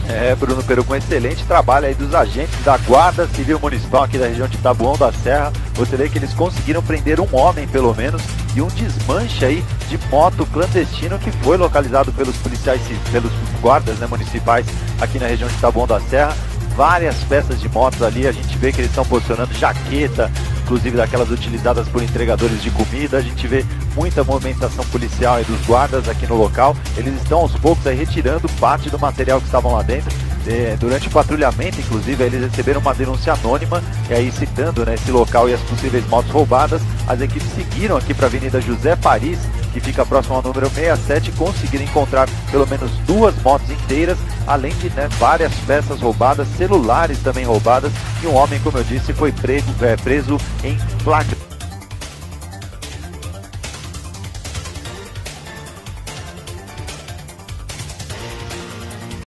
Bruno Peru, com excelente trabalho aí dos agentes da Guarda Civil Municipal aqui da região de Taboão da Serra. Você vê que eles conseguiram prender um homem, pelo menos, e um desmanche aí de moto clandestino que foi localizado pelos policiais, pelos guardas, né, municipais aqui na região de Taboão da Serra. Várias peças de motos ali, a gente vê que eles estão posicionando jaqueta, inclusive daquelas utilizadas por entregadores de comida. A gente vê muita movimentação policial aí dos guardas aqui no local. Eles estão aos poucos aí retirando parte do material que estavam lá dentro. Durante o patrulhamento, inclusive, eles receberam uma denúncia anônima, e aí citando, né, esse local e as possíveis motos roubadas. As equipes seguiram aqui para a Avenida José Paris, que fica próximo ao número 67, e conseguiram encontrar pelo menos 2 motos inteiras, além de, né, várias peças roubadas, celulares também roubadas, e um homem, como eu disse, foi preso em flagrante.